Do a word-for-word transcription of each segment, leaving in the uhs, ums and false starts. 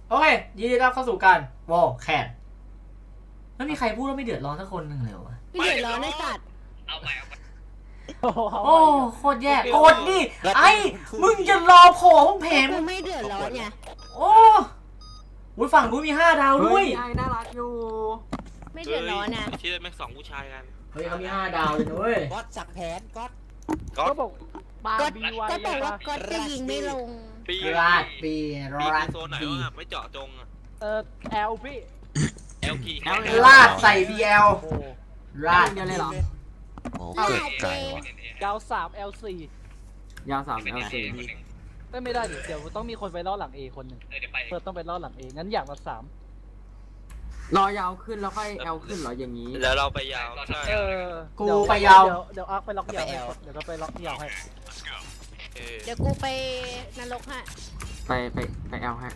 โอเคยินดีต้อนรับเข้าสู่การวอลแคนไม่มีใครพูดว่าไม่เดือดร้อนสักคนหนึ่งเลยวะไม่เดือดร้อนในสัตว์เอาไปเอาไปโอ้โคตรแย่กดดิไอ้มึงจะรอโผล่พวกเพมมึงไม่เดือดร้อนไงโอ้ยฝั่งนู้นมีห้าดาวด้วยน่ารักอยู่ไม่เดือดร้อนนะที่แม่งสองผู้ชายกันเฮ้ยเขามีห้าดาวเลยด้วยก๊อตสั่งแผนก๊อตก็บอกมาบีไวก็บอกว่าก็จะยิงไม่ลงปีราดปีราดโซนไหนวะไม่เจาะจงเออแอลพี่เอลพีลาดใส่บีเอลลาดยังไงหรอโอ้เกิดไกลวะยาวสามเอลสี่ยาวสามเอลสี่ไม่ไม่ได้เดี๋ยวต้องมีคนไปล้อหลังเอคนหนึ่งเปิดต้องไปล้อหลังเองั้นอย่างละสามรอยาวขึ้นแล้วค่อยแอลขึ้นเหรออย่างนี้แล้วเราไปยาวใช่เออกูไปยาวเดี๋ยวอาร์คไปล็อกยาวเดี๋ยวเราไปล็อกยาวให้เดี๋ยวกูไปนรกฮะไปไปไปแอลให้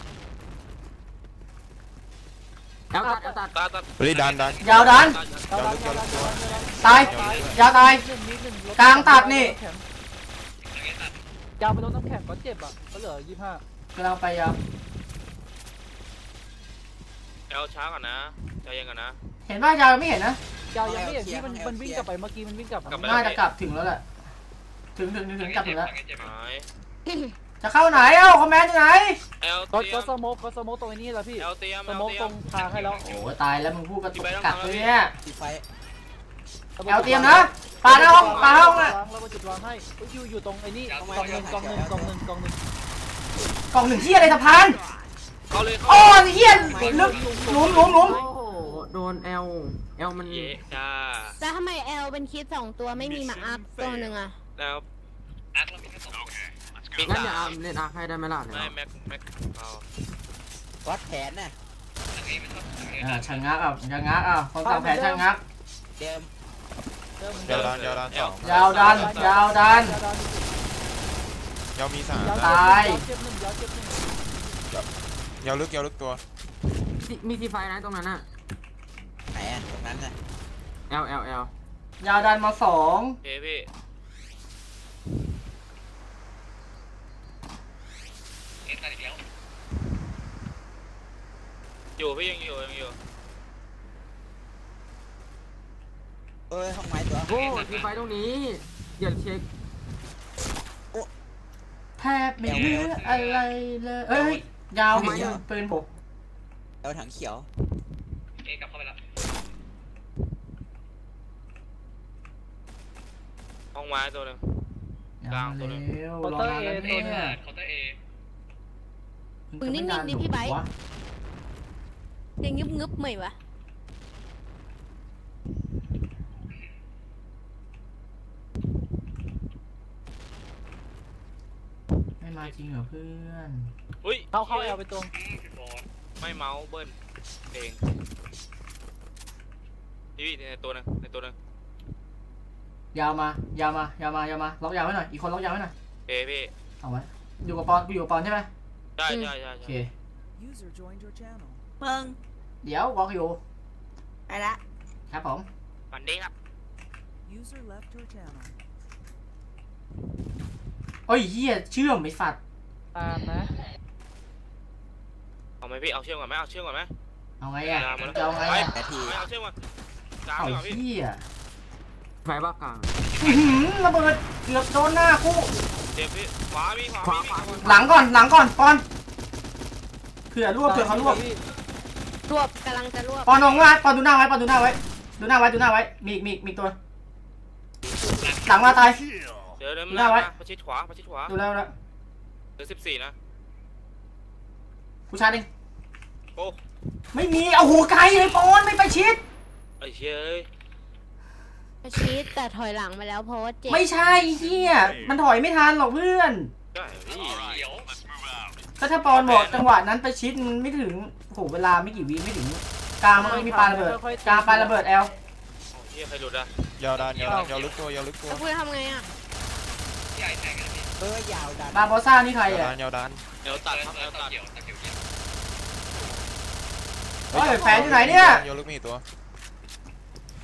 แอลตัดแอลตัดตัดตัดรีดันดันยาวดันตายยาวตายกลางตัดนี่ยาวไปโดนน้ำแข็งก็เจ็บอ่ะก็เหลือยี่ห้ากำลังไปยาวแอลช้าก่อนนะใจเย็นก่อนนะเห็นว่ายาวไม่เห็นนะยาวยังไม่เห็นที่มันมันวิ่งกลับไปเมื่อกี้มันวิ่งกลับน่าจะกลับถึงแล้วแหละถึงถึงถึงกลับถึงแล้วจะเข้าไหนเอ้าคอมเมนต์อยู่ไหนก็ก็สโมกก็สโมกตรงนี้แล้วพี่สโมกตรงทางให้แล้วโอ้ตายแล้วมึงพูดกระตุกกักเลยเนี่ยแอลเตรียมนะปาหน้าห้องปาห้องอ่ะเราไปจุดวางให้อยู่อยู่ตรงไอ้นี่กองหนึ่งกองหนึ่งกองหนึ่งกองหนึ่งกองหนึ่งที่อะไรสะพานโอ้ยเฮี้ยลึกหลุมหลุมหลุมโดนเอลเอลมันจ้าแล้วทำไมเอลเป็นคิดสองตัวไม่มีมาอัพตัวหนึ่งอะแล้วอาร์คเรามีแค่สองงั้นอย่าอาร์เล่นอาร์คให้ได้ไหมล่ะไม่แม็กแม็กเอาวัดแผนน่ะอ่าช่างงักอ่ะช่างงักอ่ะคนสั่งแผนช่างงักเดิมยาวดันยาวดันสองยาวดันยาวดันยาวมีสามตายยาวลึกยาวลึกตัวมีทีไฟนะตรงนั้นน่ะไหนอ่ะตรงนั้นน่ะ L L L ยาวดันมาสองเฮ้พี่เอ็กซ์อีกแล้วอยู่พี่ยังอยู่ยังอยู่เอ้ยห้องไม้ตัวโอ้ทีไฟตรงนี้เดี๋ยวเช็คแทบไม่เหลืออะไรเลยเอ้ยยาวเห็นปืนผมเอาถังเขียวเอกลับเข้าไปแล้วห้องไม้ตัวหนึ่งกลางตัวหนึ่งเคาน์เตอร์เอตัวนึงเคาน์เตอร์เอมึงนิ่งๆดิพี่ไบค์ยังงึบงึบเหมยวะไม่มาจริงเหรอเพื่อนอุ้ยเข้าเข้าแอลไปตรงไม่เมาส์เบิ้ลเองนี่ในตัวนึงในตัวนึงยาวมายาวมายาวมายาวมาล็อกยาวไว้หน่อยอีกคนล็อกยาวไว้หน่อยเอ้พี่เอาไว้อยู่กับปอนกูอยู่กับปอนใช่ไหมใช่ใช่ใช่โอเคเพิ่งเดี๋ยวบอกอยู่ไปละครับผมฝันดีครับโอ้ยเหี้ยเชื่อมไม่ฝัดตามนะเอาไหมพี่เอาเชื่อมก่อนไหมเอาเชื่อมก่อนไหมเอาไงอ่ะเอาไงอ่ะเอาเชื่อมก่อนกลางก่อนพี่ไฟบ้ากลางระเบิดเกือบโดนหน้าคู่เจ็บพี่ขวาพี่ขวาพี่หลังก่อนหลังก่อนปอนเผื่อรวบเผื่อเขารวบรวบกำลังจะรวบปอนลงว่าปอนดูหน้าไว้ปอนดูหน้าไว้ดูหน้าไว้ดูหน้าไว้มีมีมีตัวหลังมาตายเดี๋ยวเดี๋ยวหน้าไว้ประชิดขวาประชิดขวาดูแล้วแล้วเหลือสิบสี่นะผู้ชายดิโอ้ไม่มีเอาหัวไกลเลยปอนไม่ไปชิดไอ้เชี่ยไปชิดแต่ถอยหลังมาแล้วเพราะว่าเจ็บไม่ใช่เฮียมันถอยไม่ทันหรอกเพื่อนก็ถ้าปอนบอกจังหวะนั้นไปชิดมันไม่ถึงโหเวลาไม่กี่วิไม่ถึงกลางมันก็มีปาระเบิดกลางปาระเบิดแอลเฮียใครหลุดอะยาวดันยาวดันยาวลึกตัวยาวลึกตัวแล้วคุณทำไงอะเออยาวดันบาโบซ่านี่ใครอะยาวดันเอลตัดครับเอลตัดเฮ้ยแผนอยู่ไหนเนี่ยยาวลึกมีตัว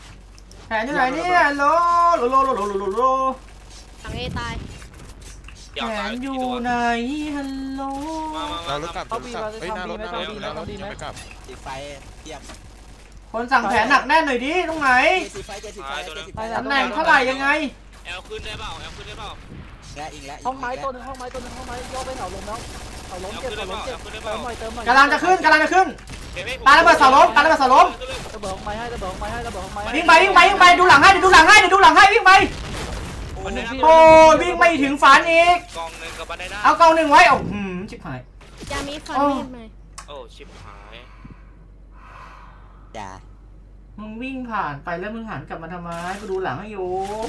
แผนอยู่ไหนเนี่ยโลโลโลโลโลโลโลทางเอตายยาวแผซ้ายนอกี่ยู่ตัวไหนฮัลโหลมามาเรามารถกลับรถกลับเฮ้ยหน้ารถหน้ารถหน้ารถจะไปกลับสีไฟเทียมคนสั่งแผนหนักแน่นหน่อยดิตรงไหนเจสีไฟเจสีไฟเจสีไฟตำแหน่งเท่าไหร่ยังไงแอลขึ้นได้เปล่าแอลขึ้นได้เปล่าและอีกแล้วห้องไม้ตัวหนึ่งห้องไม้ตัวหนึ่งห้องไม้ย่อไปเหนาลมแล้วเหนาลมเจ็บเหนาลมเจ็บเติมหน่อยเติมหน่อยกำลังจะขึ้นกำลังจะขึ้นปาระเบิดเสาล้มปาระเบิดเสาล้มระเบิดห้องไม้ให้ระเบิดห้องไม้ให้ระเบิดห้องไม้ให้วิ่งไปวิ่งไปวิ่งไปดูหลังให้เดี๋ยวดูหลังให้เดี๋ยวดูหลังให้วิ่งไปโอ้วิ่งไม่ถึงฝันอีกกองหนึ่งกับบันไดหน้าเอากองหนึ่งไว้โอ้หืมชิบหายจะมีฟันโอ้มีดไหมโอ้ชิบหายจ้ามึงวิ่งผ่านไปแล้วมึงหันกลับมาทำไมกูดูหลังให้อยู่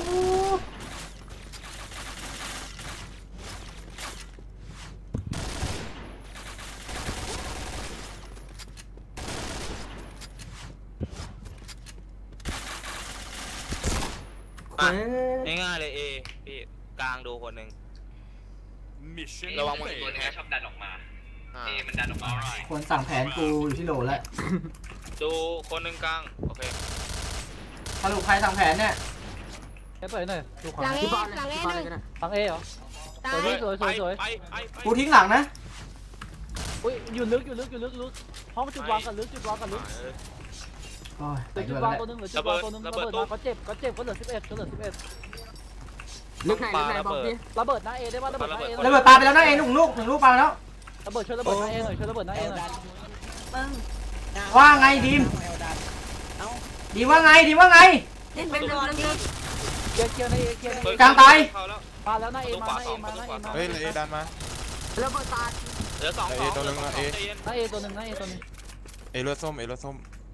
ง่ายๆเลยเอพี่กลางดูคนหนึ่งระวังมันตัวนี้ชอบดันออกมาเอมันดันออกมาคนสั่งแผนกูอยู่ที่โหลแล้วดูคนหนึ่งกลางโอเคสรุปใครสั่งแผนเนี่ยแค่เปิดหน่อยดูขวาหลังเอที่บ้านหลังเอหนึ่งหลังเอเหรอตาสวยยสวยสวยสวยไปไปไปกูทิ้งหลังนะอุ้ยอยู่ลึกอยู่ลึกอยู่ลึกลึกห้องจุดวางกันลึกจุดวางกันลึกโอ้ยเหไปลือด้จุวยดแล้ววางตัวหนึงเหลือจุดวางตัวหนึงระเบิดมาก็เจ็บก็เจ็บก็เหลือสิบเอ็ดก็เหลือสิบเอ็ดลึกไหนลึกไหนบอกพี่ระเบิดหน้าเอได้ป่ะระเบิดหน้าเอระเบิดปลาไปแล้วนะเองหนึ่งลูกหนึ่งลูกปลาไปแล้วระเบิดช่วยระเบิดหน้าเอหน่อยช่วยระเบิดหน้าเอหน่อยว่าไงดีมเอลดันเอ้าดีมว่าไงดีมว่าไงเล่นเป็นบอลดิเคลียร์เคลียร์ในเอเคลียร์ในเอกลางตายมาแล้วหน้าเอมาหน้าเอมาหน้าเอมาเฮ้ยเอดันมาเหลือสองสองหน้าเอตัวหนึ่งหน้าเอตัวหนึ่งเอเลือดส้มเอเลือดส้ม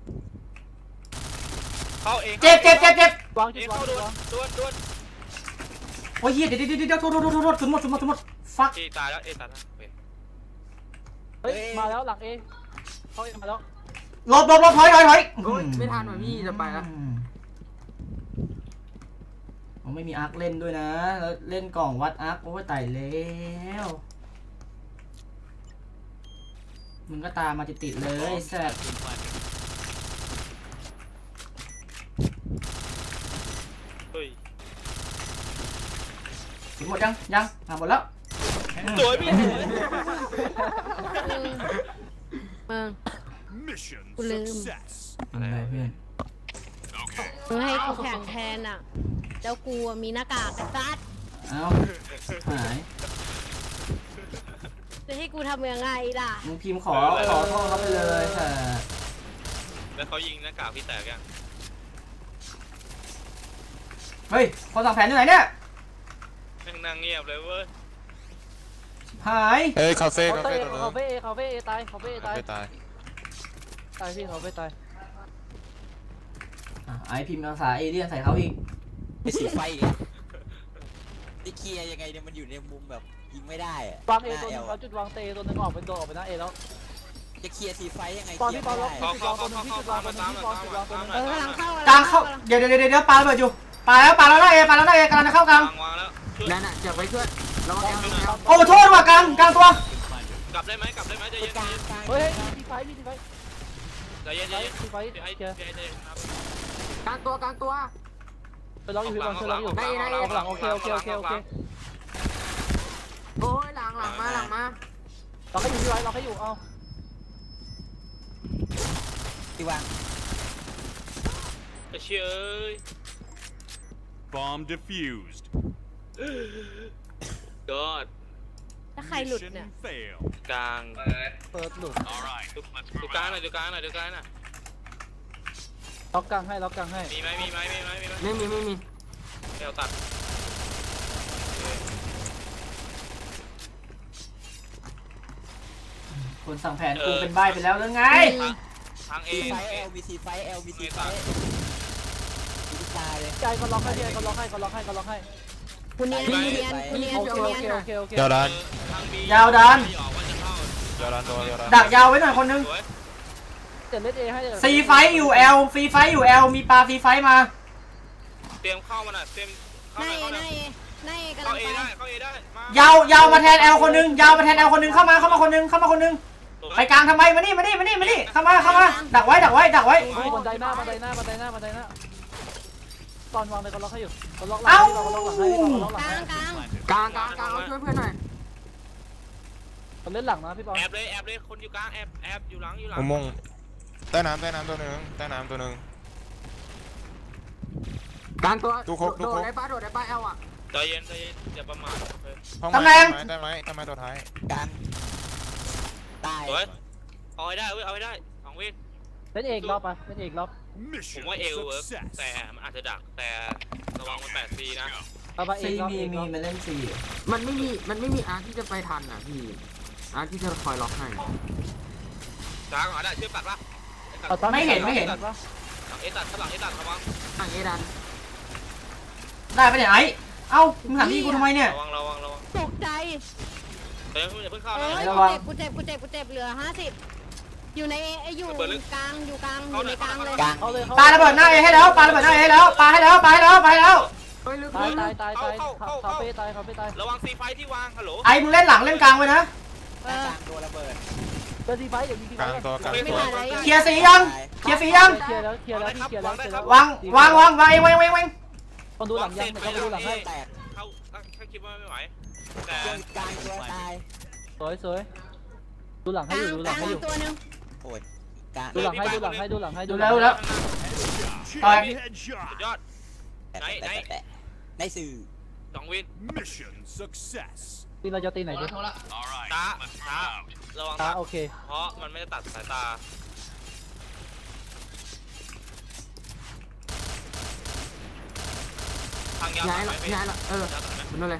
เข้าเองเจ็บเจ็บเจ็บเจ็บวางเอจุดเข้าวางดจุดวนวางดวนดวนโอ้ยเหี้ยเดี๋ยวเดี๋ยวเดี๋ยวโทษโทษโทษโทษสุดหมดสุดหมดสุดหมดฟักเอตายแล้วเอตายแล้วเฮ้ยมาแล้วหลังเอเข้าเอมาแล้วหลบหลบหลบถอยถอยถอยโอ้ยไม่ทันว่ะพี่จะไปแล้วผมไม่มีอาร์คเล่นด้วยนะแล้วเล่นกล่องวัดอาร์คโอ้ยตายแล้วมึงก็ตามมาติดๆเลยแซ่บเฮ้ยถึงหมดยังยังอ่ะหมดแล้วสวยพี่เมืองกูลืมอะไรเพื่อนมึงให้กูแข่งแทนอ่ะแล้วกูอะมีหน้ากากกระซัดเอ้าหายจะให้กูทำยังไงล่ะมึงพิมพ์ขอขอโทษเขาไปเลยแต่แล้วเขายิงหน้ากากพี่แตกยังเฮ้ยคนสั่งแผนที่ไหนเนี่ยนั่งนั่งเงียบเลยเว้ยหายเฮ้ยคาเฟ่เคาคาเฟ่เฟ่ตัวนึงคาเฟ่เอคาเฟ่เอตายคาเฟ่เอตายไม่ตายตายพี่คาเฟ่ตายอ่ะไอพิมพ์ภาษาเอเลี่ยนใส่เขาอีกไอสีไฟอีกไอเคลียร์ยังไงเนี่ยมันอยู่ในมุมแบบยิงไม่ได้อะวางเอหน้าตัวหเอนึลงแล้วจุดวางเตตัวหนึงออกเป็นโดดออกไปหน้าเอแล้วจะเคลียร์สีไฟยังไงตอนเคลีที่ยร์บอลไม่ล็อกได้จุดวางตัวหนึงที่จุดวางตัวหนึงที่บอลจุดวางตัวหนึงเออกำลังเข้ากลางเข้าเดี๋ยวเดี๋ยวเดี๋ยวเดี๋ยวปาระเบิดอยู่ปาแล้วปาแล้วหน้าเอปาแล้วหน้าเอกำลังจะเข้ากลางวางวางแล้วนั่นน่ะจะไปช่วยระวังแอลระวังแอลโอ้โทษว่ะกลางกลางตัวกลับได้ไหมกลับได้ไหมใจเย็นกลางกลางเฮ้ยมีไฟมีไฟใจเย็นใจเย็นมีไฟพี่ไอ้เคลียร์พี่ไอ้ใจเย็นครับกลางตัวกลางตัวไปล็อกอยู่พี่บอลช่วยล็อกอยู่ออกหลังโอเคโอเคโอเคโอเคโอ้ยหลังหลังมาหลังมาล็อกให้อยู่พี่ไว้ล็อกให้อยู่เอาที่วางเชื่อ Bomb defused. ยอดถ้าใครหลุดเนี่ย Mission failed. กลางเปิดหลุด All right. ดูดูกลางหน่อยดูกลางหน่อยดูกลางหน่อยล็อกกลางให้ล็อกกลางให้มีไหมมีไหมมีไหมมีไหมไม่มีไม่มีเดี๋ยวตัดคนสั่งแผนกูเป็นใบไปแล้วหรือไงทางเอสีไฟเอลมีสีไฟเอลมีสีไฟมีตาเลยใจก็ล็อกให้ใจก็ล็อกให้ก็ล็อกให้ก็ล็อกให้กูเนียนกูเนียนกูเนียนโอเคกูโอเนียนเคโอเคโอเคยาวดันทางบียาวดันไม่ออกว่าจะเข้ายาวดันโดนยาวดันดักยาวไว้หน่อยคนนึงสวยเจ็ดเล่นเอให้ซีไฟอยู่เอลฟรีไฟอยู่เอลมีปลาฟรีไฟมาเตรียมเข้ามาหน่อยเตรียมหเข้าน้าหน่อยเอเข้าหหน่น้าอยเอหน้าเอกำลังเข้าเอไปได้เข้าเอได้มายาวยาวมาแทนเอลคนนึงยาวมาแทนเอลคนนึงเข้ามาเข้ามาคนนึงเข้ามาคนนึงไปกลางทำไมมานี่มานี่มานี่มานี่เข้ามาเข้ามาดักไว้ดักไว้ดักไว้บันไดหน้าบันไดหน้าบันไดหน้าบันไดหน้าปอนวางเลยก็ล็อกให้อยู่ก็ล็อกหลังให้ก็ล็อกหลังให้ก็ล็อกหลังกลาให้งกลางกลางกลางกลางเอาช่วยเพื่อนหน่อยผมเล่นหลังนะพี่ปอนแอบเลยแอบเลยคนอยู่กลางแอบแอบอยู่หลังอยู่หลังอุโมงค์ใต้น้ำใต้น้ำตัวหนึ่งใต้น้ำตัวหนึ่งกลางตัวดูครบดูโดครดบได้ป้าโดดได้ป้าเอลอ่ะใจเย็นใจเย็นอย่าประมาทห้องตำแหไม้น่งได้ไหมได้ไหมตัวท้ายกลางตายสวยเอาให้ได้เว้ยเอาให้ได้สองวินเล่นเอกรอบปะเล่นเอกรอบผมว่าเอลเวิร์กแต่มันอาจจะดักแต่ระวังมันแปดซีนะเอาไปเอซีกรอบมีเอกมีรอบมันเล่นซีมันไม่มีมันไม่มีอาร์ที่จะไปทันอ่ะพี่อาร์ที่จะคอยล็อกให้กลางเอาได้ชื่อปักละไม่เห็นไม่เห็นหลังเอตัดข้างหลังเอตัดระวังทางเอดันได้ปะเนี่ยไอ้เอ้ามึงหันที่กูทำไมเนี่ยระวังระวังระวังตกใจเดี๋ยวอย่าเพิ่งเข้าเอ้นะยระวังกูเจ็บกูเจ็บกูเจ็บกูเจ็บเหลือห้าสิบอยู่ในเออยู่กลางอยู่กลางอยู่ในกลางเลยกลางเอาเลยปาระเบิดหน้าเอให้แล้วปาระเบิดหน้าเอให้แล้วปาให้แล้วปาให้แล้วปาให้แล้วเฮ้ยลึกตายลึกตายตายตายคาเฟ่ตายคาเฟ่ตายระวังซีไฟที่วางฮัลโหลไอ้มึงเล่นหลังเล่นกลางไว้นะเอก อลางโดนระเบิดเจอซีไฟเดี๋ยวมีซีไฟกลางตัวกลางไม่ตัวผ่านอะไรเคลียร์สียังเคลียร์สียังเคลียร์แล้วเคลียร์แล้วพี่เคลียร์แล้วเคลียร์แล้ววางวางวางวางเองวางเองวางเองต้องดูหลังยังต้องดูหลังให้แตกเข้าถ้าคิดว่าไม่ไหวแต่เจอกลางตัวตายสวยสวยดูหลังกให้ลาอง ยู่ดูหกลัลาง งให้อยู่ตัวนึงโอ้ยกลางดูหลังให้ดูหลังให้ดูหลังให้ดูแล้วดูแล้ว ต่อยสุดยอดแตะแตะแตะได้สื่อสองวินตีเราจะตีไหนดีช้าช้าระวังอ่านะโอเคเพราะมันไม่ได้ตัดสายตาทางยาวย้ายไหมละพี่ย้ายละเออย้ายตัดไหมมันนั่นเลย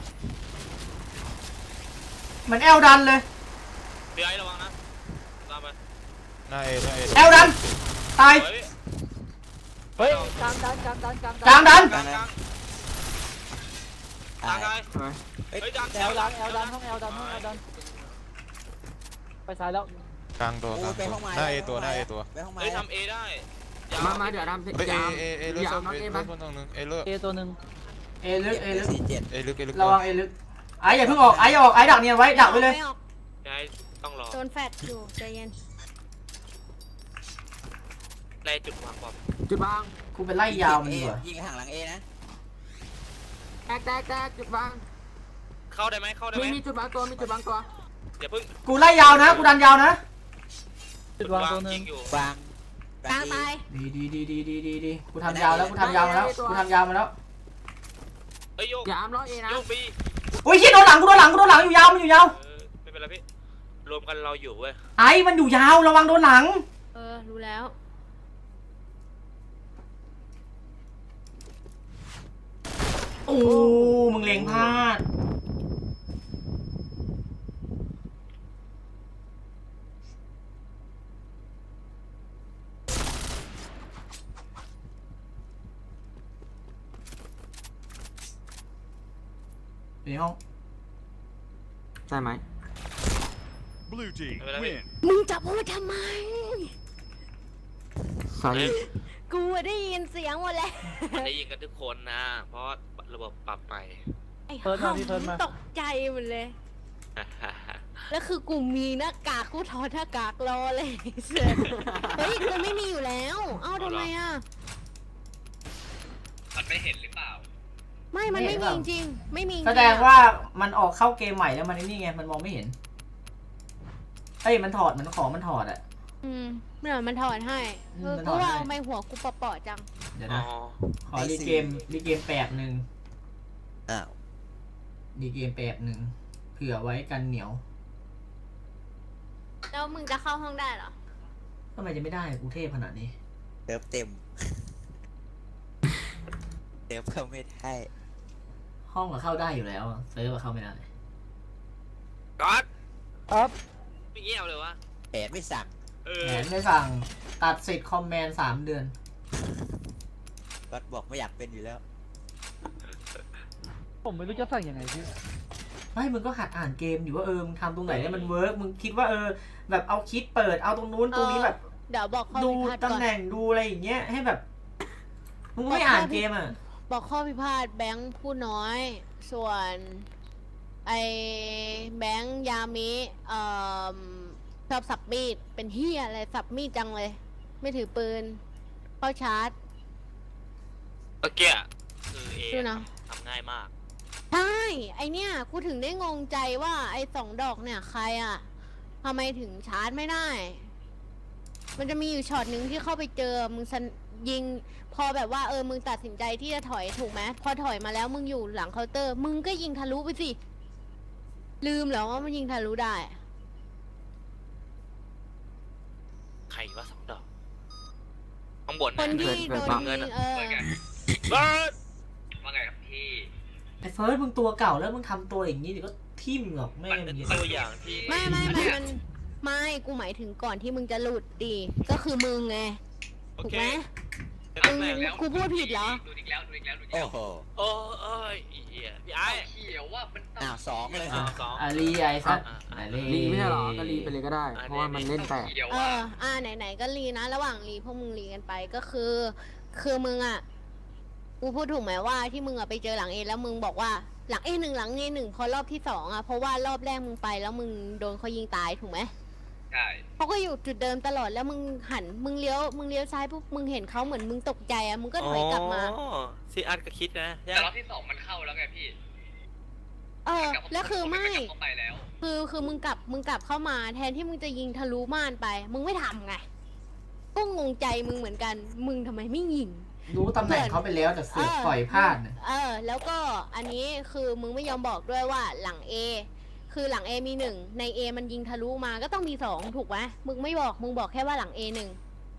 เหมือนแอลดันเลยเดี๋ยวไอ้ระวังนะตามไปหน้าเอหน้าเอแอลดันตายเฮ้ยเฮ้ยกลางดันกลางดันกลางกลางดันกลางกลางกลางไงใช่ไหมเฮ้ยดันแอลดันแอลดันห้องแอลดันห้องแอลดันไปซ้ายแล้วกลางตัวกลางตัวหน้าเอตัวหน้าเอตัวไปห้องไม้เฮ้ยทำเอได้มามาเดี๋ยวดำเฮ้ยเออย่าเอเอเลือดอย่าส้เอามน็อตเอเอเลืบ้าอดส้มตรงนึงเอเลือดเอตัวหนึ่งเอลึกเอลึกสี่เจ็ดเอลึกเอลึกระวังเอลึกไอ้อย่าเพิ่งออกไอ้อย่าออกไอ้ดักเนียนไว้ดักไว้เลยม่ออกยายต้องรอโดนแฟดอยู่ใจเย็นไล่จุดวางบอมจุดวางกูเป็นไล่ยาวมันเอดีกว่ายิงห่างหลังเอนะแตกแตกแตกจุดวางเข้าได้ไหมเข้าได้ไหมีมมีจุดวางตัวมีจุดวางตัวอย่าเพิ่งกูไล่ยาวนะกูดันยาวนะจุดวางตัวหนึ่ยิงงอยู่กลางกลางตายดีดีดีดีดีดีดีกูทำยาวแล้วกูทำยาวมาแล้วกูทำยาวมาแล้วเอ้ยโยกอย่าอ้ำล้อเอนะโยกบีอุ้ยชี้โดนหลังกูโดนหลังกูโดนหลังอยู่ยาวมันอยู่ยาวเออไม่เป็นไรพี่รวมกันเราอยู่เว้ยไอ้มันอยู่ยาวระวังโดนหลังเออรู้แล้วโอ้มึงเล็งพลาดอยู่ในห้องใช่ไหม Blue team ไม่เป็นไรพี่ win. มึงจะพูดทำไมใช่กูอะได้ยินเสียงหมดแล้วมันได้ยินกันทุกคนนะ เพราะระบบปรับไปไอ้ห่ำตกใจหมดเลย แล้วคือกูมีหน้ากากกูถอดหน้ากากรอเลยเสือเฮ้ยกูไม่มีอยู่แล้ว เอ้าทำไมอ่ะมันไม่เห็นหรือเปล่าไม่ มันไม่มีจริงๆไม่มีจริงๆแสดงว่ามันออกเข้าเกมใหม่แล้วมันนี่ไงมันมองไม่เห็นเฮ้ยมันถอดมันของมันถอดอะอืมเมื่อมันถอดให้อืมเออมันถกูอดให้ว่าทำไมหัวกูเปาะๆจังเดี๋ยวอ๋อนะขอรีเกมรีเกมแปบหนึ่งอ้าวรีเกมแปบหนึ่งเผื่อไว้กันเหนียวแล้วมึงจะเข้าห้องได้เหรอทำไมจะไม่ได้กูเทพขนาดนี้เติมเต็มเติมเข้าไม่ได้ห้องก็เข้าได้อยู่แล้วเซิร์ฟก็เข้าไม่ได้ก๊อตครับไม่เงี้ยวเลยวะแผนไม่สั่งเอแผอนไม่สั่งตัดสิทธิ์คอมแมนสามเดือนก็บอกไม่อยากเป็นอยู่แล้วผมไม่รู้จะสั่งยังไงพี่ไม่มึงก็หัดอ่านเกมอยู่ว่าเออมึงทำตรงไหนให้มันเวิร์กมึงคิดว่าเออแบบเอาคิดเปิดเอาตรงนู้นตรงนี้แบบเดี๋ยวบอกข้อดูพิพาทตำก่อนแหน่งดูอะไรอย่างเงี้ยให้แบบมึงไม่อ่านเกมอ่ะบอกข้อพิพาทแบงค์ผู้น้อย ส่วนไอแบงค์ยามิเอ่อชอบสับมีดเป็นเฮียอะไรสับมีดจังเลย ไม่ถือปืนเข้าชาร์จเมื่อกี้คือเอดูนะทำง่ายมากใช่ไอเนี้ยกูถึงได้งงใจว่าไอสองดอกเนี่ยใครอะทำไมถึงชาร์จไม่ได้ มันจะมีอยู่ช็อตหนึ่งที่เข้าไปเจอมึงยิงพอแบบว่าเออมึงตัดสินใจที่จะถอยถูกไหมพอถอยมาแล้วมึงอยู่หลังเคาน์เตอร์มึงก็ยิงทะลุไปสิลืมแล้วว่ามันยิงทะลุได้ใครว่าสองดอกข้างบนคนที่โดนยิงเออเบิร์ดว่าไงครับพี่ไอ้เฟิร์สมึงตัวเก่าแล้วมึงทำตัวอย่างนี้เดี๋ยวก็ทิ่มหรอกแม่งเป็นอย่างตัวอย่างที่ไม่ไม่ไม่มันไม่กูหมายถึงก่อนที่มึงจะหลุดดิก็คือมึงไงโอถูกเคไหมมึงกูพูดผิดเหรอดูอีกแล้วดูอีกแล้วดูอีกโอ้แล้วโหโอ้เอ้ยอีเหี้ยพี่ไอ้เขียวว่ามันต้องอ้าวสองเลยสองสองอาลีไอ้สัตว์อาลีรีไม่ใช่หรอก็รีไปเลยก็ได้ เพราะว่ามันเล่นแปลกเขียวเอว่าออ่าไหนๆก็รีนะ ระหว่างรีพวกมึงรีกันไปก็คือ คือมึงอ่ะกูพูดถูกไหมว่าที่มึงอ่ะไปเจอหลังเอแล้วมึงบอกว่าหลังเอหนึ่งหลังเอหนึ่งพอรอบที่สองอ่ะเพราะว่ารอบแรกมึงไปแล้วมึงโดนเขายิงตายถูกไหมใช่เขาก็อยู่จุดเดิมตลอดแล้วมึงหันมึงเลี้ยวมึงเลี้ยวซ้ายปุ๊บมึงเห็นเขาเหมือนมึงตกใจอ่ะมึงก็ถอยกลับมาอ๋อซีอาร์ก็คิดนะแต่รอบที่สองมันเข้าแล้วไงพี่เออแล้วคือไม่นกลับเข้าไปแล้วคือคือมึงกลับมึงกลับเข้ามาแทนที่มึงจะยิงทะลุม่านไป มึงไม่ทำไงก็งงใจมึงเหมือนกัน มึงทำไมไม่ยิงรู้ตำแหน่งเขาไปแล้วแต่เสือกปล่อยพลาดน่ะเออ แล้วก็อันนี้คือมึงไม่ยอมบอกด้วยว่าหลัง A คือหลัง A มีหนึ่งใน A มันยิงทะลุมาก็ต้องมีสองถูกไหมมึงไม่บอกมึงบอกแค่ว่าหลัง A หนึ่ง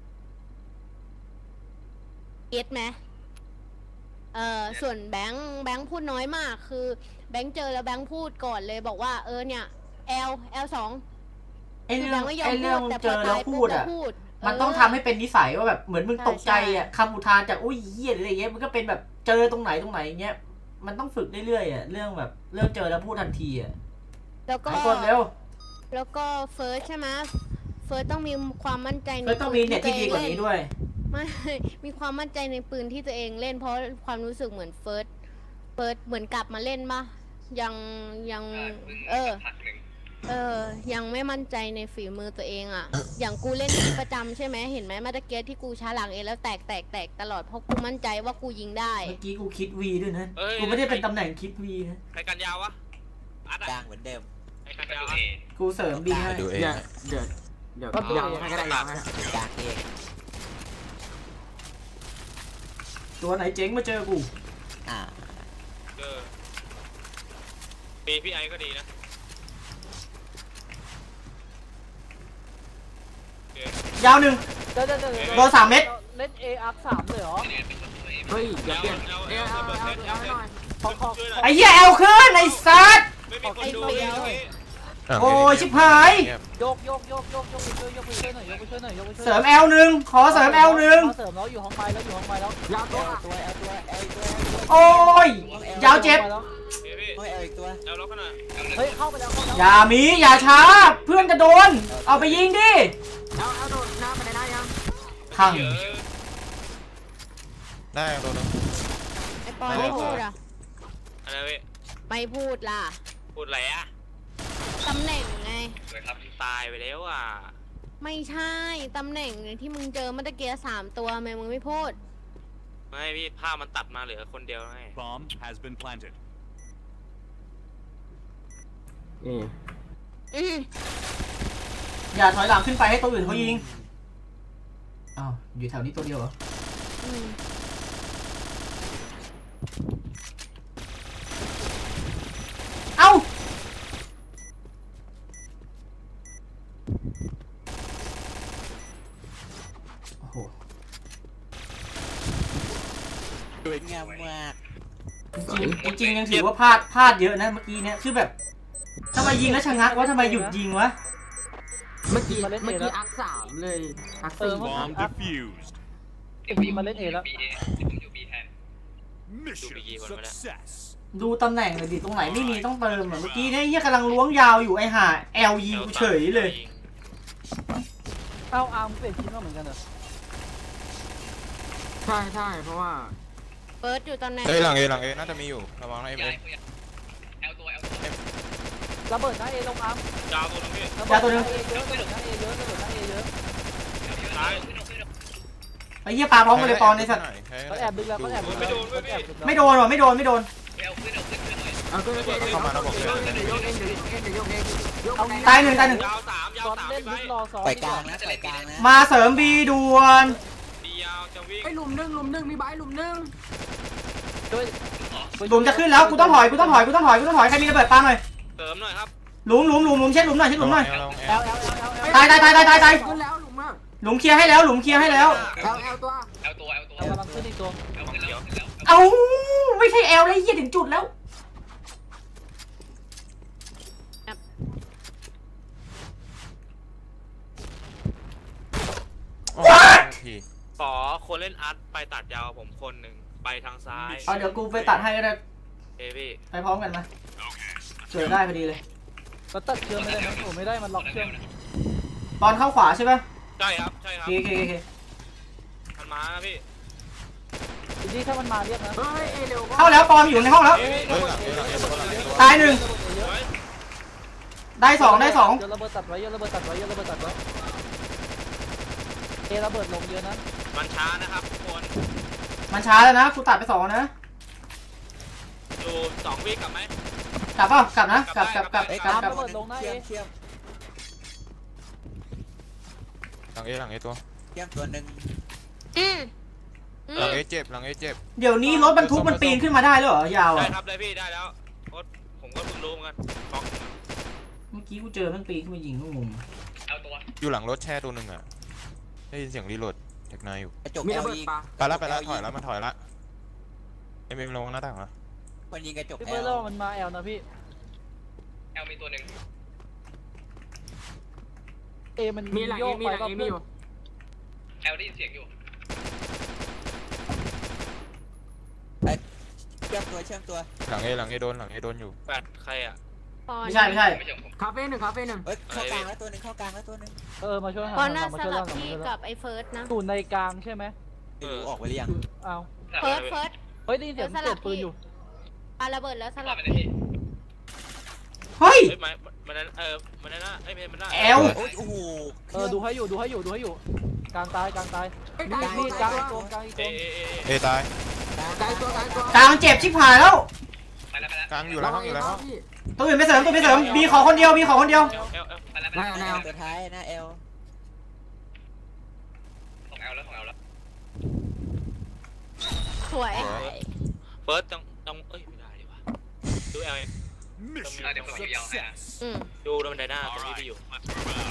เก็ตไหมเออส่วนแบงค์แบงค์พูดน้อยมากคือแบงค์เจอแล้วแบงค์พูดก่อนเลยบอกว่าเออเนี่ย L L สองไอ้เรื่องไม่ยอมไอ้เรื่องพูดแต่เจอแล้วพูดอ่ะพูดมันต้องเออทำให้เป็นนิสัยว่าแบบเหมือนมึงตกใจอ่ะใช่คำอุทานจากอุ้ยเหี้ยอะไรเงี้ยมันก็เป็นแบบเจอตรงไหนตรงไหนเงี้ยมันต้องฝึกเรื่อยๆอ่ะเรื่องแบบเรื่องเจอแล้วพูดทันทีอ่ะแล้วก็ไอ้คนเร็วแล้วก็เฟิร์สใช่ไหมเฟิร์สต้องมีความมั่นใจในเฟิร์สต้องมีเน็ตที่ดีกว่านี้ด้วยไม่ มีความมั่นใจในปืนที่ตัวเองเล่นเพราะความรู้สึกเหมือนเฟิร์สเฟิร์สเหมือนกลับมาเล่นปะยังยังเออพักหนึ่งเออ ยังไม่มั่นใจในฝีมือตัวเองอ่ะ อย่างกูเล่นที่ประจำใช่ไหมเห็นไหมมาตะเกียที่กูช้าหลังเองแล้วแตกแตกแตกตลอดเพราะกูมั่นใจว่ากูยิงได้เมื่อกี้กูคิดวีด้วยนะเอ้ยกูไม่ได้เป็นตำแหน่งคิดวีนะใครกันยาววะอัดกอะลางเหมือนเดิมใครกันประยาวตูอะเอกูเสริมบีให้ดูเองเดี๋ยวเดี๋ยวเดี๋ยวยังให้ก็ได้ยังให้กลางเองตัวไหนเจ๊งมาเจอกูอ่าเออมีพี่ไอก็ดีนะโอเคยาวหนึ่งเดี๋ยวเดี๋ยวเดี๋ยวโดนสามเม็ดเล่น A อาร์คสามเลยเหรอเฮ้ยเดี๋ยวเปลี่ยนเอ้ยเอาเอาเอาเอาให้หน่อยขอขอไอ้เหี้ยแอลขึ้นไอ้สัตว์ไม่มีคนดูไอ้เลเฟิร์ยสโอ้ยชิบหายเงียบโยกโยกโยกโยกโยกไปช่วยยกไปช่วยหน่อยยกไปช่วยหน่อยยกไปช่วยเสริมแอลหนึ่งขอเสริมแอลหนึ่งเสริมแล้วอยู่ห้องไม้แล้วอยู่ห้องไม้แล้วยาวตัวเอาตัวเอาตัวเอาอีกตัวโอ้ยยาวเจ็บโอเคพี่โอ้ยเอาอีกตัวเอาล็อกขนาดเฮ้ยเข้าไปแล้วเข้าไปแล้วอย่ามีอย่าช้า เพื่อนจะโดน เอาไปยิงดิเอาเอาโดดหน้าไปได้ยังพังเยอะหน้าเอตัวหนึงไอ้ปอนไม่พูดอ่ะอะไรพี่ไม่พูดล่ะพูดอะไรอะตำแหน่งไงเลยครับตายไปแล้วอ่ะไม่ใช่ตำแหน่งที่มึงเจอเมื่อตะเกียสามตัวทำไมมึงไม่พูดไม่พี่ภาพมันตัดมาเหลือคนเดียวไง Bomb has been planted. เอ๊ะอืมอย่าถอยหลังขึ้นไปให้ตัวอื่นเขายิง อ้าว อยู่แถวนี้ตัวเดียวเหรออืมเอ้า โอ้โหสวยงามมากจริงๆจริงๆยังถือว่าพลาดพลาดเยอะนะเมื่อกี้เนี่ยคือแบบทำไมยิงแล้วชะงักวะทำไมหยุดยิงวะเมื่อกี้เมื่อกี้อาร์คสามเลยอาร์คสี่ Bomb defused. เอ็มบีมาเล่น A แล้วบีเอผมอยู่บีแทน Mission success. ดูตำแหน่งเลยดิตรงไหนไม่มีต้องเติมอะเมื่อกี้เนี่ยเฮียกำลังล้วงยาวอยู่ไอ้ห่าแอลยิงกูเฉยเลยเอ้าอาร์มเปลี่ยนชิ้นมาเหมือนกันเหรอใช่ใช่เพราะว่าเปิดอยู่ตำแหน่งเฮ้ยหลังเอหลังเอน่าจะมีอยู่ระวังนะเอ็มย้าเอยแอลตัวแอลตัวระเบิดหน้า A ลงอาร์มยาวตัวนึงพี่ระเบิดหน้า A เยอะระเบิดหน้า A เยอะระเบิดหน้า A เยอะตายไอ้เฮียปลาพร้อมกันเลยปอนในสัตว์ให้แล้วให้อบดึงแล้วมันแอบดึงไม่โดนมันแอบดึงแล้วไม่โดนว่ะไม่โดนไม่โดนเอาขึ้นเอาขึ้นขึ้นหน่อยเอาขึ้นเดี๋ยวเข้ามาแล้วบอกเดี๋ยวเดี๋ยวโยกเองเดี๋ยวโยกเองเดี๋ยวโยกเองโยกเอาเองตายหนึ่งตายหนึ่งยาวสามยาวซ้อนสามเล่นไปลึกรอซ้อนปล่อยกลางนะปล่อยกลางนะมาเสริมบีด่วนดียาวจะวิ่งไอ้หลุมหนึ่งหลุมหนึ่งมีใบหลุมหนึ่งด้วยหลุมจะขึ้นแล้วกูต้องถอยกูต้องถอยกูต้องถอยกูต้องถอยใครมีระเบิดปาหน่อยเสริมหน่อยครับหลุมหลุมหลุมหลุมเช็ดหลุมหน่อยเช็ดหลุมหน่อยแอลแอลแอลแอลแอลแอลตายตายตายตายตายตายขึ้นแล้วหลุมอ่ะหลุมเคลียร์ให้แล้วหลุมเคลียร์ให้แล้วแอลแอลตัวเอาตัวเอาตัวแอลกำลังขึ้นอีกตัวเอาขึ้นแล้วขึ้นแล้วเอาไม่ใช่แอลเลยเหี้ยถึงจุดแล้วทีขอคนเล่นอาร์ตไปตัดยาวผมคนหนึ่งไปทางซ้ายเอาเดี๋ยวกูไปตัดให้ก็ได้เอพี่ไปพร้อมกันมาเจอได้พอดีเลยก็ตัดเชื่อมไม่ได้นะผมไม่ได้มันล็อกเชื่อมตอนเข้าขวาใช่ป่ะใช่ครับใช่คโอรับเคโอเคโอเคมันมานะพี่ทีนี้ถ้ามันมาเรียกนะเฮ้ยเอเร็วเข้าแล้วปอมอยู่ในห้องแล้วเฮ้ยหลังเอหลังเอตัวหลังเอตัวตายหนึ่งเฮ้ยได้สองได้สองโยนระเบิดตัดไว้โยนระเบิดตัดไว้โยนระเบิดตัดไว้เอระเบิดลงเยอะนะมันช้านะครับทุกคนมันช้าแล้วนะกูตัดไปสองนะอยู่สองวิกลับไหมกลับเปล่ากลับนะกลับกลับกลับเอ้ยกลับกลับระเบิดลงนะเชื่เออมเชื่อมหลังเอหลังเอตัวเชื่อมตัวหนึ่งอืมอืหลังมเอเจ็บหลังเอเจ็บเดี๋ยวนี้รถบรรทุกมันปีนขึ้นมาได้แล้วเหรอยาวได้อ่ะครับได้พี่ได้แล้วโอ๊ตผมก็เพิ่งรู้เหมือนกันบล็อกเมื่อกี้กูเจอมันปีนขึ้นมายิงก็งงเอาตัวอยู่หลังรถแช่ตัวหนึ่งอ่ะได้ยินเสียงรีโหลดจากนายอยู่กระจกมีแอระลเบิดยิงปะไปแล้วไปแล้วถอยแล้วมันถอยละเอ็มเอ็มลงหน้าต่างละคนยิงกระจกพี่แอเบิร์ดลแล้วมันมาแอลนะพี่แอลมีตัวหนึ่งเอมันมีหลังโยเอก มีไปหลังก็เอมีเพื่ออนยู่แอลได้ยินเสียงอยู่เชื่อมตัวเชื่อมตัวหลังเอหลังเอโดนหลังเอโดนอยู่แปดใครอ่ะปอนไม่ใช่ไม่ใช่ไม่ใช่ของผมคาเฟ่หนึ่งคาเฟ่หนึ่งเฮ้ยเข้ากลางแล้วตัวหนึ่งเข้ากลางแล้วตัวหนึ่งเออมาช่วยหาปอนน่ามาสช่วยลัล่าบงมาที่ช่วยกัล่าบไอ้เฟิร์สนะงอยู่ในกลางใช่ไหมไม่รู้ออกไปหรือยังเอาเฟิร์สเฟิร์สเฮ้ยได้ยินเสียงเดี๋ยวสเปิลัดบปืนที่อยู่ปาระเบิดแล้วสรลัอบ ไปเลยที่พี่เฮ้ยเฮ้ยมันมันนั้นเออมันนั้นนะเอ้ยไม่มันน่าแอลโอ้ยโอ้โหเออดูให้อยู่ดูให้อยู่ดูให้อยู่กลางตายกลางตายไอ้มีกายมีตัวกลางกาอีกตัวกลางอีกเอตัวเอเอเอตายกายตัวกายตัวกลางเจ็บชิบหายแล้วไปแล้วไปแล้วกลางอยู่แล้วห้องอยู่แล้วห้องพี่ตัวอื่นไปเสริมตัวอื่นไปเสริมบีขอคนเดียวบีขอคนเดียวเอลเอลเอลไปแล้วไปแล้วแนวตัวท้ายหน้าแอลของแอลแล้วของแอลแล้วสวยเฟิร์สต้องต้องเอ้ยไม่ได้ดีว่ะดูเอลเอง Mission เดี๋ยวผมอยู่ยาวให้นะ success. อืมดูแล้วมันได้หน้าตรงนี้ที่อยู่ Let's move out.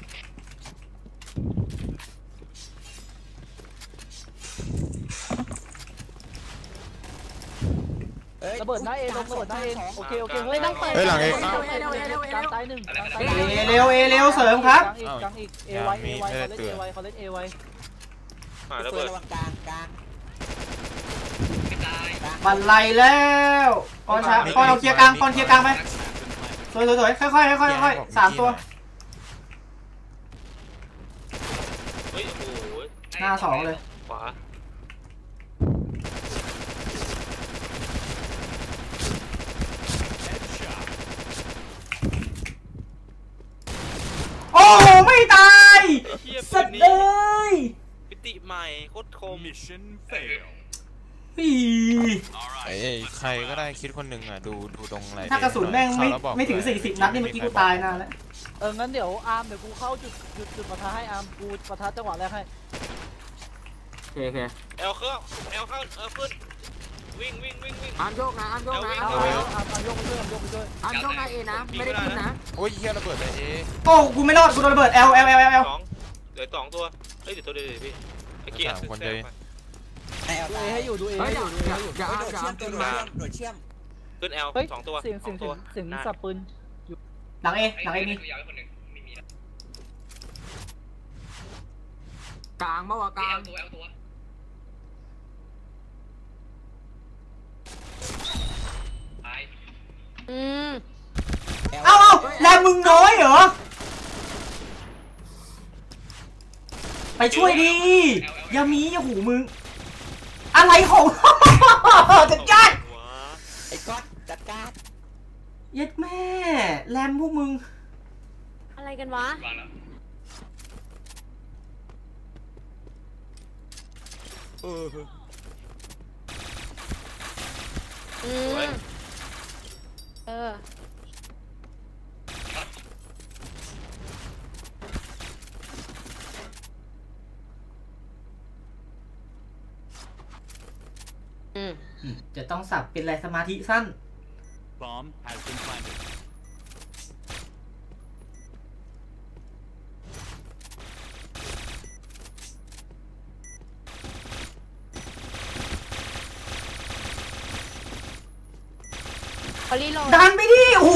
อ้ยระเบิดหน้าเอลงระเบิดหน้าเอโอเคโอเคเฮ้ยไม่ต้องเปิดเฮ้ยหลังเอไม่ต้องเอเปิดเร็วเอเร็วเอกลางเร็วตายหนึ่งกลางตายเอเร็วเอเร็วเสริมครับกลางอีกกลางอีกเอไวเอไวเขาเล่นเอไวเขาเล่นเอไวหาระเฟิเบิร์ดระวังกลางกลางไม่ตายกลางบันไลแล้วปอนช้าปอนเอาเคลียร์กลางปอนเคลียร์กลางไปสวยสวยสวยค่อยค่อยค่อยค่อยสามตัวเฮ้ยโอ้โหหน้าสองเลยขวา Headshot. โอ้ไม่ตายเฮียสัปืตนว์นี้เอ้ยมิติใหม่โคตรคม Mission fail. อี All เอ้ right. ยใครก็ได้คิดคนหนึ่งอ่ะดูดูตรงไหนถ้ากระสุนแม่งไม่เข้าแล้วบอกไม่ถึงด้วยสี่สิบนัดนี่เมื่อกี้กูตายนานแล้วเอองั้นเดี๋ยวอาร์มเดี๋ยวกูเข้าจุดจุดจุดปะทะให้อาร์มกูปะทะจังหวะแรกให้โอเคโอเคเอลเครื่องเอลเข้าเอลขึ้นวิ่งวิ่งวิ่งวิ่งอาร์มโยกนะอาร์มโยกนะเอาอาร์มโยเอากอาร์มอาร์มยกไปช่วยอาร์มยกไปช่วยอาร์มโยกนะเอนะไม่ได้ขึ้นนะโอ้ยเฮียระเบิดเลยเอโอ้กูไม่รอดกูโดนระเบิด L L L L L สองเหลือสองตัวเฮ้ยเดี๋ยวตัวเดียวเดี๋ยวพี่ไอ้เกียร์สามคนแทรเลยกไปในแอลดูตาเอย ให้อยู่ดูเอเฮ้ยให้ออยู่ย่าดูเออย่าให้อยู่อย่าเฮ้ยโดดอาเชื่อร์มมตัวโดดเชื่อมโดดเชื่อมขึ้นเอลเฮ้ยสองตัวเสียงสเสีอย งงตัวเสียงหน้าสับปืนหลังเอหลังเอมีตัวยาวคนหนึ่งไม่มีแล้วกลางมาวะกลางแอลตัวแอลตัวตายอืมเอ้าเอ้าแรงมึงน้อยเหรอ ไปช่วยดิอย่ามีอย่าหูมึง อะไรของ จัดการหัวไอ้ก๊อตจัดการเย็ดแม่แรมพวกมึงอะไรกันวะวางแล้วเอออืมเอออืมอืมจะต้องสับเป็นไรสมาธิสั้น Bomb has been planted. พอรีโหลดดันไปดิโอ้โห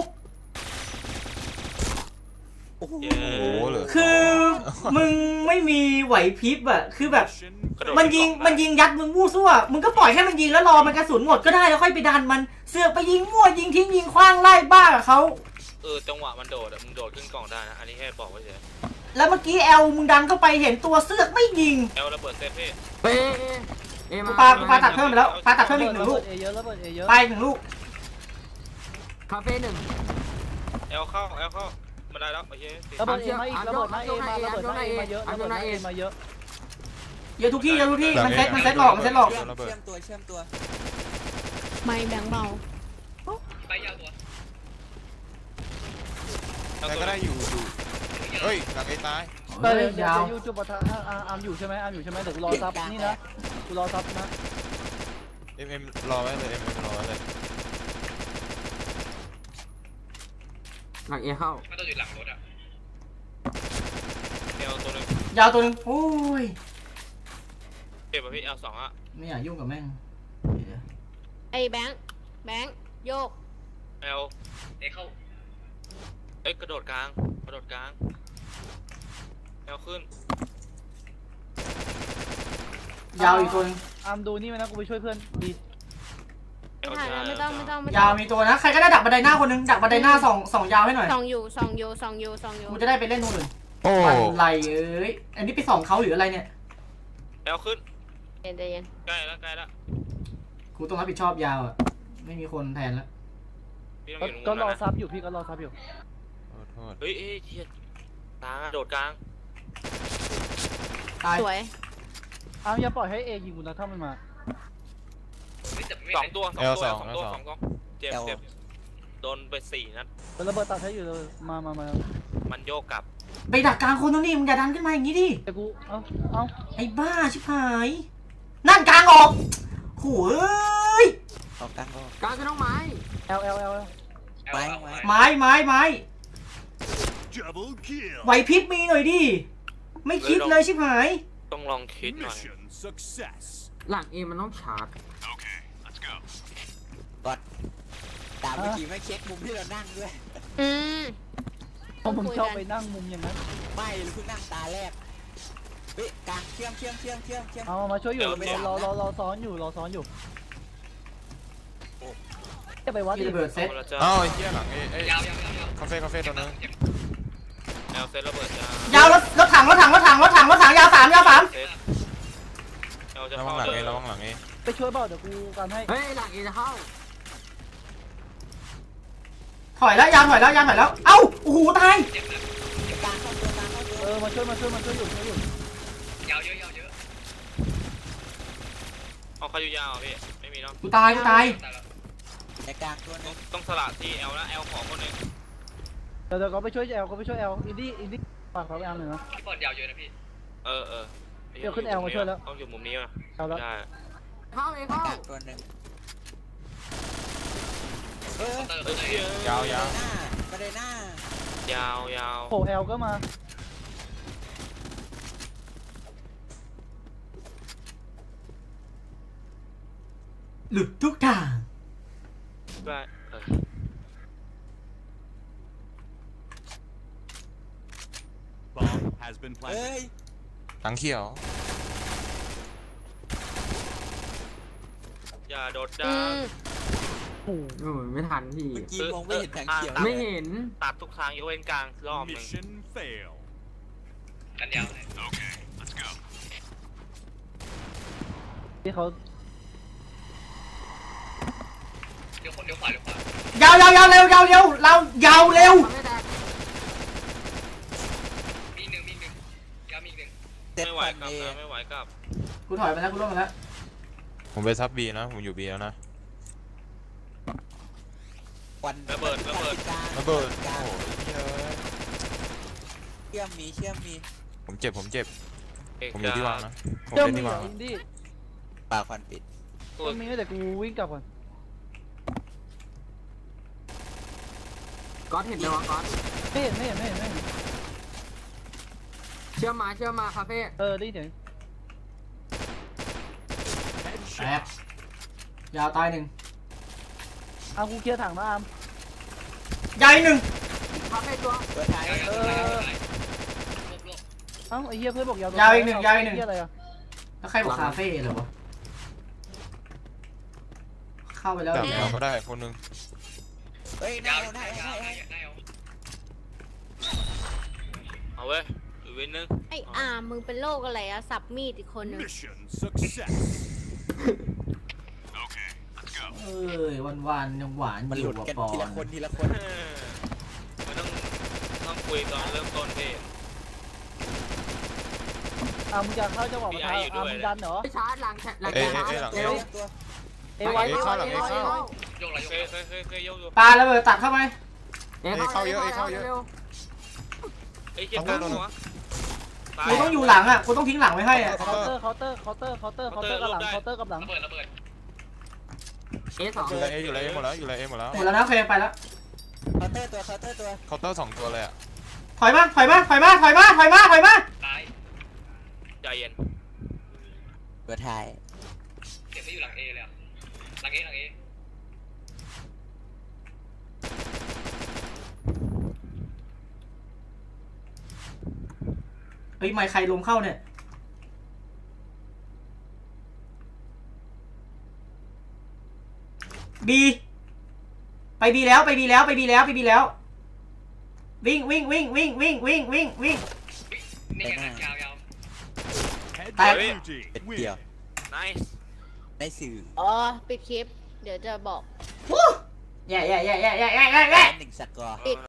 เย้โอ้โหเหลือคือมึงไม่มีไหวพริบอะคือแบบ Mission กระโดดมันยิงไปมันยิงยัดมึงมู่ซั่วมึงก็ปล่อยให้มันยิงแล้วรอมันกระสุนหมดก็ได้แล้วค่อยไปดันมันเสือกไปยิงมั่วยิงทิ้งยิงคว้างไล่บ้ากับเขาเออจังหวะมันโดดอะมึงโดดขึ้นกล่องได้นะอันนี้แค่บอกไว้เฉยแล้วเมื่อกี้แอลมึงดันเข้าไปเห็นตัวเสือกไม่ยิงเอลระเบิดเซฟพี่เอ้ยเอมาปาปาตัดเพิ่มไปแล้วปาตัดเพิ่มอีกหนึ่งลูกเอเยอะแล้วเปิดเอเยอะไปหนึ่งลูกคาเฟ่หนึ่งเอลเข้าเอลเข้ามาได้แล้วโอเคระเบิดเอมาอีกระเบิดมาเอมาระเบิดมาเอมาเยอะระเบิดมาเอมาเยอะเยอะทุกที่เยอะทุกที่มันเซ็ตมันเซ็ตหลอกมันเซ็ตหลอกเชื่อมเชื่อมตัวเชื่อมตัวไม่แบงค์เบาไปยาวตัวแต่ก็ได้อยู่อยู่เฮ้ยหลังไอ้ตายเดี๋ยวเฮ้ยเดี๋ยยาววยูจุบปะทะอาร์มอยู่ใช่ไหมอาร์มอยู่ใช่ไหมเดี๋ยวกูรอซับนี่นะกูรอซับนะเอ็มเอ็มรอไว้เลยเอ็มเอ็มรอไว้เลยหลังเอเข้ามันต้องอยู่หลังรถอ่ะเอลตัวนึงยาวตัวหนึงโอ้ยเก็บไปพี่เอลสองอะไม่อยากยุ่งกับแม่งไอ้แบงค์แบงค์โยกเอลเอ้เข้าเอ้ยกระโดดกลางกระโดดกลางเอลขึ้นยาวอีกตัวหนึงอาร์มดูนี่ไหมนะกูไปช่วยเพื่อนดีเอลไม่ทันแล้วไม่ต้องไม่ต้องไม่ยาต้วองมีตัวนะใครก็ได้ดักบันไดหน้าคนหนึงดักบันไดหน้าสองสองยาวให้หน่อยสองอยู่สองอยู่สองอยู่สองอยู่กูจะได้ไปเล่นนู่นเลยโอ้อะไรเอ้ยอันนี้ไปส่องเขาหรืออะไรเนี่ยเอลขึ้นเย็นใจเย็นใกล้แล้วใกล้แล้วกูต้องรับผิดชอบยาวอะไม่มีคนแทนแล้วพี่ต้องอยู่ตก็รงรนู้อนนะซับอยู่พี่ก็รอซับอยู่ขอโทษเฮ้ยเอ้ยเทียกลางอะโดดกลางตายสวยอาร์มอย่าปล่อยให้เอยิงกูนะถ้ามันมาสองตัวสองตัวสองตัวสองตัวเจ็บเจ็บโดนไปสี่นัดเป็นระเบิดตัดให้อยู่เลยมามามามันโยกกลับไปดักกลางคนตรงนี้มึงอย่าดันขึ้นมาอย่างนี้ดิแต่กูเอ้าเอ้าไอ้บ้าชิบหายนั่นกลางออกโหยออกกลางก็กลางคือน้องไม้เอลเอลเอลไม้ไม้ไม้ไม้ double kill. ไหวพริบมีหน่อยดิไม่คิดเลยชิบหายต้องลองคิดหน่อย Mission success. หลังเอมันต้องชาร์จ Okay, let's go. กดตามเมื่อกี้ไม่เช็คมุมที่เรานั่งด้วยอืมเพราะผมชอบไปนั่งมุมอย่างนั้นไม่เพิ่งนั่งตาแรกเฮ้ยกลางเชื่อมเชื่อมเชื่อมเชื่อมเชื่อมเอามาช่วยอยู่เดี๋ยวรอรอรอซ้อนอยู่รอซ้อนอยู่จะไปวัดมีระเบิดเซตคนละจ้าเอ้าไอ้เหี้ยหลังไอ้ไอ้ยาวยาวยาวยาวคาเฟ่คาเฟ่ตัวนึงแอลเซตระเบิดจ้ายาวรถรถถังรถถังรถถังรถถังรถถังยาวสามยาวสามเซตแอลจะระวัเข้างหลังไอ้ระวังหลังไอ้ไปช่วยเปล่าเดี๋ยวกูกันให้เฮ้ยหลังเอจะเข้าถอยแล้วยาวถอยแล้วยาวถอยแล้วเอ้าโอ้โหตายกลางเข้าตัวกลางเข้าตัวเออมาช่วยมาช่วยมาช่วยอยู่ช่วยอยู่ยาวเยอะยาวเยอะเอาเขาอยู่ยาวอ่ะพี่ไม่มีเนาะกูตายกูตายตายแล้วในกลางตัวนึงต้องสละที่แอลนะแอลขอคนหนึ่งเดี๋ยวเดี๋ยวก็ไปช่วยแอลก็ไปช่วยแอลอินดี้อินดี้ฝากเขาไปอาร์มหน่อยนะพี่บอลยาวเยอะนะพี่เออเออเดี๋ยวขึ้นแอลมาช่วยแล้วต้องอยู่มุมนี้อ่ะเอาแล้วได้เข้าเอเข้ากลางตัวนึงเออเติมเออเลยเชี่ยยาวยาวหน้าประเด็นหน้ายาวยาวโผล่แอลก็มาหลุดทุกทางได้เออ Bomb has been เฮ้ planted. ยหลังเขียวอย่าโดดอืจ้ามโอ้โหไม่ทันพี่เมื่อกี้มองไม่เห็นแสงเขียวไม่เห็นตัดทุกทางยกเว้นกลางรอบหนึ่ง Mission fail. กันยาวเลย Okay, let's go. ที่เขาเดี๋ยวคนเดี๋ยวขวาเดี๋ยวขวายาวยาวยาวเร็วยาวเร็วเรายาวเร็วมีหนึ่งมีหนึ่งยาวมีหนึ่งเต็มไม่ไหวฟันกลับเอนะไม่ไหวกลับกูถอยไปแล้วกูร่วงไปแล้วผมไปซับบีนะผมอยู่บีแล้วนะควันระเบิดระเบิดระเบิดโอ้โหเฮ้ยเชื่อมมีเชื่อมมีผมเจ็บผมเจ็บผมอยู่ที่วางนะผมเจ้าเล่นมีที่เหรวาอง อินดี้ปาควันปิดเจ้ามีแต่กูวิ่งกลับก่อนก๊อตเห็นไหมวะก๊อตไม่เห็นไม่เห็นไม่เห็นไม่เห็นเชื่อมมาเชื่อมมาคาเฟ่เออได้ถึงแตกยาวตายหนึ่งอากูเคลียร์ถังมาอามใหญ่หนึ่งคาเฟ่ตัวตัวท้ายเออเอ้าไอ้เหี้ยเพื่อนบอกยาวยาวอีกหนึ่งยาวอีกหนึ่งเหี้ยอะไรอะแล้วใครบอกคาเฟ่เหรอวะเข้าไปแล้วแต่เราก็ได้คนหนึงเฮ้ยยาได้วได้ยาวได้ยาวได้ยาวเอาเว้ยอีกวินนึงไอ้อามึงเป็นโรคอะไรอะสับมีดอีกคนนึง Mission success. Okay, let's go. เอ้ยวันวันๆยังหวานมันอหลุยู่ดว่ะกันปอทีละนคนทีละคนเออมันต้องต้องคุยตอนเริ่มต้นพี่อามึงจะเข้าจังหวะมาท้าพี่ไอ้อยู่ด้วยอามึงดันเหรอไปชาร์จหลังหลังเอ้ยชาเอ้ยร์จเอ้ยหลังเอเร็ววตัวเอไว้เอ้ยเข้าหลังเอ้ยเข้าโยกอะไรโยเคกยเคยเคยเคยยกอยู่ปลาระเบิดตัดเข้าไปเอ้ยเข้าเยอะเอ้ยเข้าเยอะร็วไอ้เหี้ยกลางหัวตายกูต้องอยู่หลังอ่ะกูต้องทิ้งหลังไว้ให้อ่ะเคาน์เตอร์เคาน์เตอร์เคาน์เตอร์เคาน์เตอร์เคาน์เตอร์กับหลังเคาน์เตอร์กับหลังระเบิดระเบิดเอสองอยู่ไรเออยู่ไรเอหมดแล้วอยู่ไรเอหมดแล้วหมดแล้วนะโอเคไปแล้วเคาน์เตอร์ตัวเคาน์เตอร์ตัวเคาน์เตอร์สองตัวเลยอ่ะถอยมาถอยมาถอยมาถอยมาถอยมาถอยมาตายใจเย็นตัวท้ายเก็บไม่อยู่หลังเอเลยหลังเอหลังเอเฮ้ยไม่ใครลมเข้าเนี่ยบีไปบีแล้วไปบีแล้วไปบีแล้วไปบีแล้ววิ่งวิ่งวิ่งวิ่งวิ่งวิ่งวิ่งวิ่งนี่ไงยาวยาว Head Tại- blue team เป็น win. เดียว nice ได้สื่ออ๋อปิดคลิป เดี๋ยวจะบอกแย่แย่แย่แย่แย่แย่แย่หนึ่งสกอร์ปิด